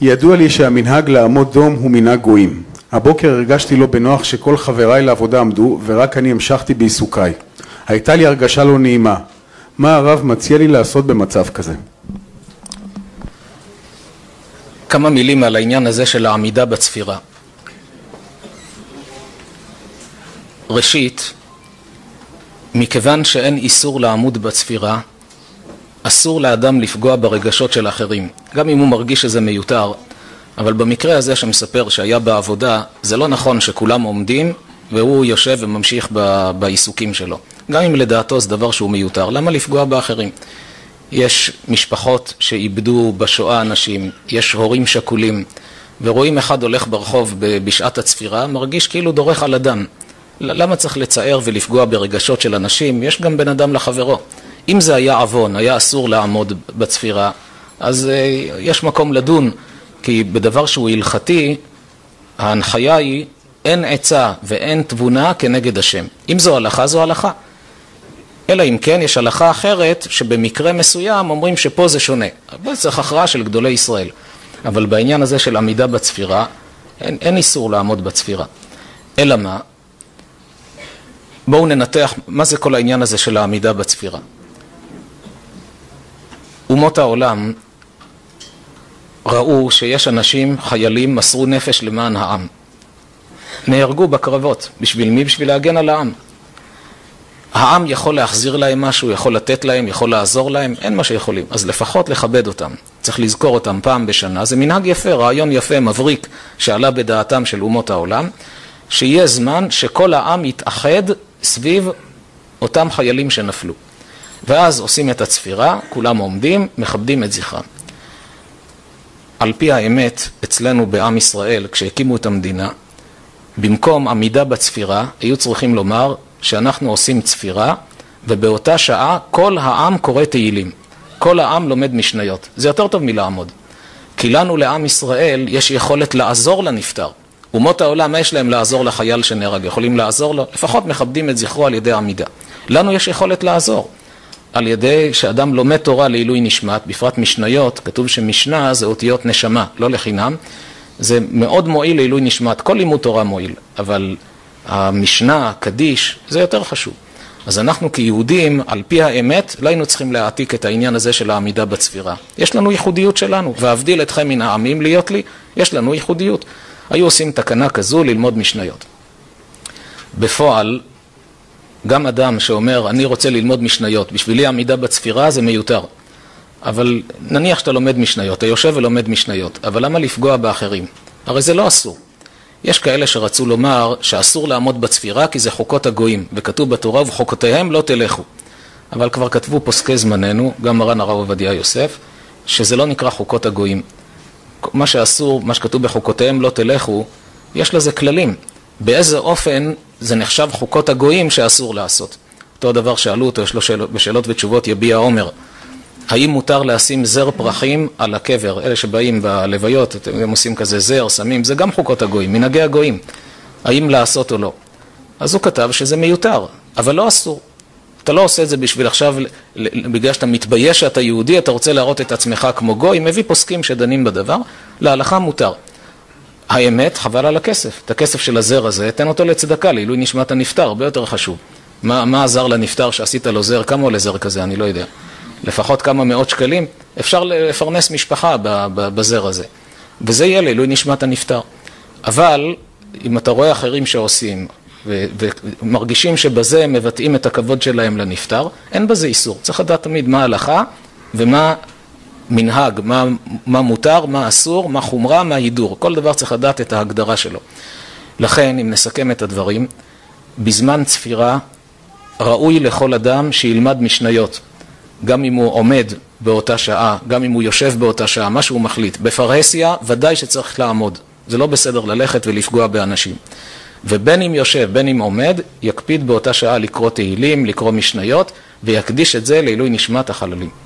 ידוע לי שהמנהג לעמוד דום הוא מנהג גויים. הבוקר הרגשתי לא בנוח שכל חבריי לעבודה עמדו ורק אני המשכתי בעיסוקיי. הייתה לי הרגשה לא נעימה. מה הרב מציע לי לעשות במצב כזה? כמה מילים על העניין הזה של העמידה בצפירה. ראשית, מכיוון שאין איסור לעמוד בצפירה, אסור לאדם לפגוע ברגשות של אחרים, גם אם הוא מרגיש שזה מיותר. אבל במקרה הזה שמספר שהיה בעבודה, זה לא נכון שכולם עומדים והוא יושב וממשיך בעיסוקים שלו. גם אם לדעתו זה דבר שהוא מיותר, למה לפגוע באחרים? יש משפחות שאיבדו בשואה אנשים, יש הורים שכולים, ורואים אחד הולך ברחוב בשעת הצפירה, מרגיש כאילו דורך על אדם. למה צריך לצער ולפגוע ברגשות של אנשים? יש גם בן אדם לחברו. אם זה היה עוון, היה אסור לעמוד בצפירה, אז יש מקום לדון, כי בדבר שהוא הלכתי, ההנחיה היא אין עצה ואין תבונה כנגד השם. אם זו הלכה, זו הלכה. אלא אם כן יש הלכה אחרת שבמקרה מסוים אומרים שפה זה שונה. אבל צריך הכרעה של גדולי ישראל. אבל בעניין הזה של עמידה בצפירה, אין איסור לעמוד בצפירה. אלא מה? בואו ננתח מה זה כל העניין הזה של העמידה בצפירה. אומות העולם ראו שיש אנשים, חיילים, מסרו נפש למען העם. נהרגו בקרבות. בשביל מי? בשביל להגן על העם. העם יכול להחזיר להם משהו, יכול לתת להם, יכול לעזור להם, אין מה שיכולים. אז לפחות לכבד אותם. צריך לזכור אותם פעם בשנה. זה מנהג יפה, רעיון יפה, מבריק, שעלה בדעתם של אומות העולם, שיהיה זמן שכל העם יתאחד סביב אותם חיילים שנפלו. ואז עושים את הצפירה, כולם עומדים, מכבדים את זכרם. על פי האמת, אצלנו בעם ישראל, כשהקימו את המדינה, במקום עמידה בצפירה, היו צריכים לומר שאנחנו עושים צפירה, ובאותה שעה כל העם קורא תהילים. כל העם לומד משניות. זה יותר טוב מלעמוד. כי לנו לעם ישראל יש יכולת לעזור לנפטר. אומות העולם, מה יש להם לעזור לחייל שנהרג? יכולים לעזור לו? לפחות מכבדים את זכרו על ידי עמידה. לנו יש יכולת לעזור. על ידי שאדם לומד תורה לעילוי נשמת, בפרט משניות, כתוב שמשנה זה אותיות נשמה, לא לחינם. זה מאוד מועיל לעילוי נשמת, כל לימוד תורה מועיל, אבל המשנה, קדיש, זה יותר חשוב. אז אנחנו כיהודים, על פי האמת, לא היינו צריכים להעתיק את העניין הזה של העמידה בצפירה. יש לנו ייחודיות שלנו, והבדיל אתכם מן העמים להיות לי, יש לנו ייחודיות. היו עושים תקנה כזו ללמוד משניות. בפועל, גם אדם שאומר, אני רוצה ללמוד משניות, בשבילי עמידה בצפירה זה מיותר. אבל נניח שאתה לומד משניות, אתה יושב ולומד משניות, אבל למה לפגוע באחרים? הרי זה לא אסור. יש כאלה שרצו לומר שאסור לעמוד בצפירה כי זה חוקות הגויים, וכתוב בתורה ובחוקותיהם לא תלכו. אבל כבר כתבו פוסקי זמננו, גם מרן הרב עובדיה יוסף, שזה לא נקרא חוקות הגויים. מה שאסור, מה שכתוב בחוקותיהם לא תלכו, יש לזה כללים. באיזה אופן זה נחשב חוקות הגויים שאסור לעשות. אותו דבר שאלו אותו, יש לו בשאלות ותשובות יביע עומר. האם מותר לשים זר פרחים על הקבר? אלה שבאים בלוויות, הם עושים כזה זר, שמים, זה גם חוקות הגויים, מנהגי הגויים. האם לעשות או לא? אז הוא כתב שזה מיותר, אבל לא אסור. אתה לא עושה את זה בשביל עכשיו, בגלל שאתה מתבייש שאתה יהודי, אתה רוצה להראות את עצמך כמו גוי, מביא פוסקים שדנים בדבר, להלכה מותר. האמת, חבל על הכסף. את הכסף של הזר הזה, תן אותו לצדקה, לעילוי נשמת הנפטר, הרבה יותר חשוב. מה עזר לנפטר שעשית לו זר? כמה עולה זר כזה? אני לא יודע. לפחות כמה מאות שקלים, אפשר לפרנס משפחה בזר הזה. וזה יהיה לעילוי נשמת הנפטר. אבל אם אתה רואה אחרים שעושים, ומרגישים שבזה מבטאים את הכבוד שלהם לנפטר, אין בזה איסור. צריך לדעת תמיד מה ההלכה ומה מנהג, מה מותר, מה אסור, מה חומרה, מה הידור. כל דבר צריך לדעת את ההגדרה שלו. לכן, אם נסכם את הדברים, בזמן צפירה ראוי לכל אדם שילמד משניות. גם אם הוא עומד באותה שעה, גם אם הוא יושב באותה שעה, מה שהוא מחליט. בפרהסיה ודאי שצריך לעמוד. זה לא בסדר ללכת ולפגוע באנשים. ובין אם יושב, בין אם עומד, יקפיד באותה שעה לקרוא תהילים, לקרוא משניות, ויקדיש את זה לעילוי נשמת החללים.